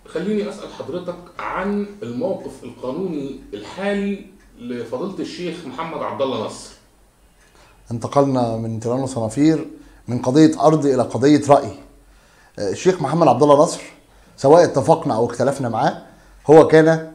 خليني أسأل حضرتك عن الموقف القانوني الحالي لفضيلة الشيخ محمد عبد الله نصر. انتقلنا من تيران وصنافير، من قضية أرض إلى قضية رأي. الشيخ محمد عبد الله نصر سواء اتفقنا أو اختلفنا معاه، هو كان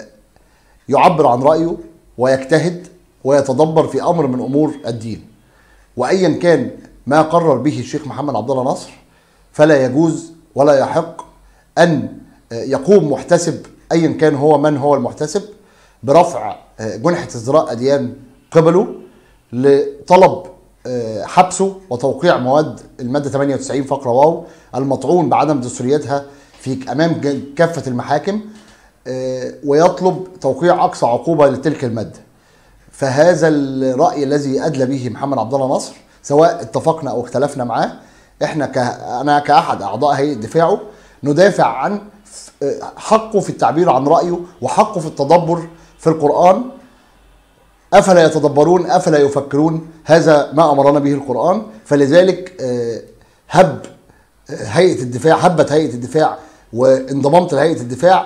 يعبر عن رأيه ويجتهد ويتدبر في أمر من أمور الدين، وأيا كان ما قرر به الشيخ محمد عبد الله نصر فلا يجوز ولا يحق أن يقوم محتسب أيا كان هو من هو المحتسب برفع جنحة ازدراء أديان قبله لطلب حبسه وتوقيع مواد المادة 98 فقرة واو المطعون بعدم دستوريتها في أمام كافة المحاكم، ويطلب توقيع أقصى عقوبة لتلك المادة. فهذا الرأي الذي أدلى به محمد عبد الله نصر سواء اتفقنا أو اختلفنا معاه، أنا كأحد أعضاء هيئة دفاعه ندافع عن حقه في التعبير عن رأيه وحقه في التدبر في القرآن. أفلا يتدبرون أفلا يفكرون، هذا ما أمرنا به القرآن. فلذلك هبت هيئة الدفاع وانضممت لهيئة الدفاع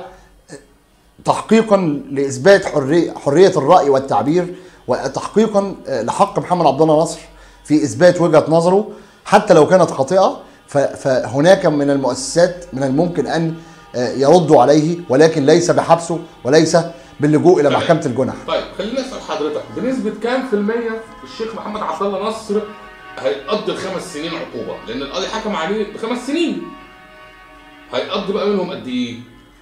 تحقيقا لإثبات حرية الرأي والتعبير، وتحقيقا لحق محمد عبد الله نصر في إثبات وجهة نظره حتى لو كانت خاطئة. فهناك من المؤسسات من الممكن أن يردوا عليه، ولكن ليس بحبسه وليس باللجوء إلى محكمة الجنح. طيب خليني أسأل حضرتك، بنسبة كام في المية الشيخ محمد عبد الله نصر هيقضي ال5 سنين عقوبة؟ لأن القاضي حكم عليه ب5 سنين. هيقضي بقى منهم قد إيه؟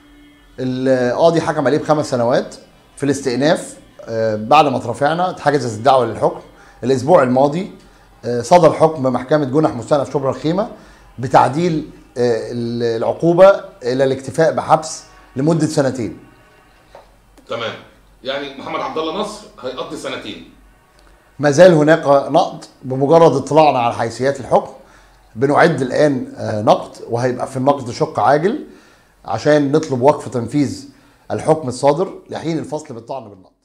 القاضي حكم عليه ب5 سنوات في الاستئناف. بعد ما اترفعنا اتحجزت الدعوة للحكم. الأسبوع الماضي صدر حكم محكمة جنح مستأنف شبرا الخيمة بتعديل العقوبة إلى الاكتفاء بحبس لمدة 2 سنين. تمام، يعني محمد عبد الله نصر هيقضي 2 سنين. ما زال هناك نقد، بمجرد اطلاعنا على حيثيات الحكم بنعد الآن نقد، وهيبقى في النقد شق عاجل عشان نطلب وقف تنفيذ الحكم الصادر لحين الفصل بالطعن بالنقد.